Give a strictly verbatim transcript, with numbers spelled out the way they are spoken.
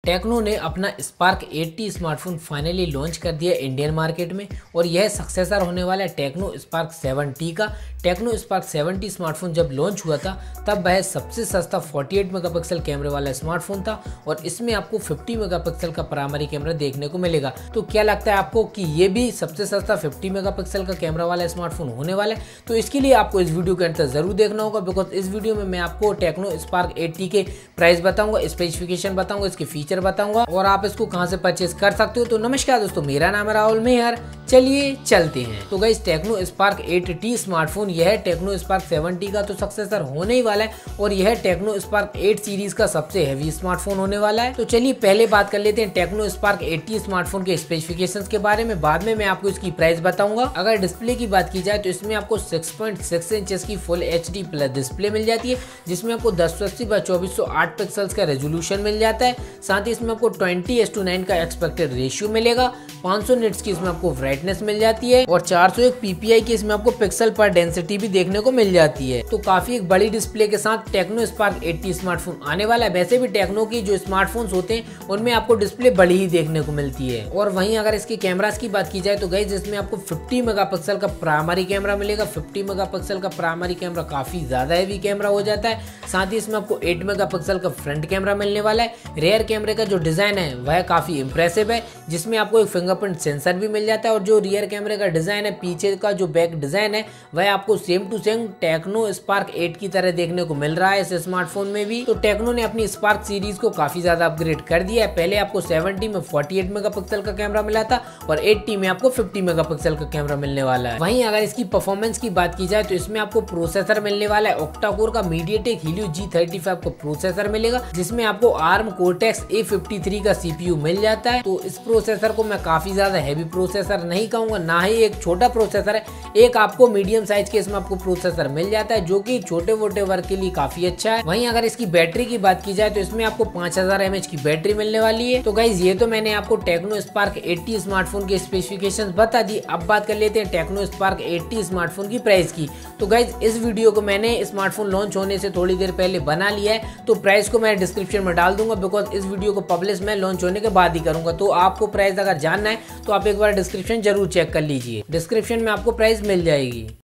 Techno ने अपना Spark eighty smartphone finally launch कर दिया इंडियन मार्केट में और यह सक्सेसर होने वाला है टेक्नो स्पार्क सेवेंटी का। टेक्नो स्पार्क सेवेंटी स्मार्टफोन जब लॉन्च हुआ था तब वह सबसे सस्ता अड़तालीस मेगापिक्सल कैमरे वाला स्मार्टफोन था और इसमें आपको पचास मेगापिक्सल का प्राइमरी कैमरा देखने को मिलेगा। तो क्या लगता है आपको कि ये भी सबसे सस्ता पचास मेगापिक्सल का कैमरा वाला स्मार्टफोन होने वाला है? तो इसके लिए आपको इस वीडियो के अंत तक जरूर देखना होगा, बिकॉज इस वीडियो में मैं आपको टेक्नो स्पार्क एटी के प्राइस बताऊंगा, स्पेसिफिकेशन बताऊंगा, इसके फीचर बताऊंगा और आप इसको कहां से परचेज कर सकते हो। तो नमस्कार दोस्तों, मेरा नाम है राहुल मेहर, चलिए चलते हैं। तो guys Tecno Spark eighty smartphone यह टेक्नो स्पार्क सेवेंटी का तो सक्सेसर होने ही वाला है और यह टेक्नो स्पार्क एट सीरीज का सबसे हैवी स्मार्टफोन होने वाला है। तो चलिए पहले बात कर लेते हैं टेक्नो स्पार्क एटी स्मार्टफोन के स्पेसिफिकेशंस के बारे में, बाद में मैं आपको इसकी प्राइस बताऊंगा। अगर डिस्प्ले की बात की जाए तो इसमें आपको सिक्स पॉइंट सिक्स इंचेस की full H D plus display मिल जाती है, जिसमें आपको दस सौ अस्सी बाय चौबीस सौ आठ पिक्सल्स का रेजोल्यूशन मिल जाता है। साथ ही इसमें आपको ट्वेंटी एस टू नाइन का एक्सपेक्टेड रेशियो मिलेगा, पाँच सौ निट्स की इसमें आपको ब्राइटनेस मिल जाती है और चार सौ एक पीपीआई की इसमें आपको पिक्सल पर डेंसिटी भी देखने को मिल जाती है। तो काफी एक बड़ी डिस्प्ले के साथ टेक्नो स्पार्क एटी स्मार्टफोन आने वाला है। वैसे भी टेक्नो की जो स्मार्टफोन्स होते हैं उनमें आपको डिस्प्ले बड़ी ही देखने को मिलती है। और वहीं अगर इसके कैमरास की बात की जाए तो गाइस इसमें आपको पचास मेगापिक्सल का प्राइमरी कैमरा मिलेगा। पचास मेगापिक्सल का प्राइमरी कैमरा काफी ज्यादा हैवी कैमरा हो जाता है। साथ ही इसमें आपको आठ मेगापिक्सल का फ्रंट कैमरा मिलने वाला है। रियर कैमरे का जो डिजाइन है वह काफी इंप्रेसिव है, जिसमें आपको एक फिंगरप्रिंट सेंसर भी मिल जाता है और जो रियर कैमरे का डिजाइन है, पीछे का जो बैक डिजाइन है वह आपको same to same Tecno Spark eight की तरह देखने को मिल रहा है इस स्मार्टफोन में भी। तो टेक्नो ने अपनी स्पार्क सीरीज को काफी ज्यादा अपग्रेड कर दिया है। पहले आपको सेवेंटी में अड़तालीस मेगापिक्सल का कैमरा मिला था और एटी में आपको पचास मेगापिक्सल का कैमरा मिलने वाला है। वहीं अगर इसकी परफॉर्मेंस की बात की जाए तो इसमें आपको प्रोसेसर मिलने वाला है ऑक्टा कोर का MediaTek Helio G thirty five का प्रोसेसर मिलेगा, जिसमें आपको ARM Cortex A fifty three का सीपीयू मिल जाता है। तो इस प्रोसेसर को मैं काफी ज्यादा हैवी प्रोसेसर नहीं कहूंगा, ना ही एक छोटा प्रोसेसर है, एक आपको मीडियम साइज के इसमें आपको प्रोसेसर मिल जाता है जो कि छोटे मोटे वर्क के लिए काफी अच्छा है। वहीं अगर इसकी बैटरी की बात की जाए तो इसमें आपको पांच हजार एम एच की बैटरी मिलने वाली है। तो गाइज ये तो मैंने आपको टेक्नो स्पार्क एटी स्मार्टफोन के स्पेसिफिकेशंस बता दी। अब बात कर लेते हैं टेक्नो स्पार्क एटी स्मार्टफोन की प्राइस की। तो गाइज इस वीडियो को मैंने स्मार्टफोन लॉन्च होने से थोड़ी देर पहले बना लिया है, तो प्राइस को मैं डिस्क्रिप्शन में डाल दूंगा, बिकॉज इस वीडियो को पब्लिश मैं लॉन्च होने के बाद ही करूंगा। तो आपको प्राइस अगर जानना है तो आप एक बार डिस्क्रिप्शन जरूर चेक कर लीजिए, डिस्क्रिप्शन में आपको प्राइस मिल जाएगी।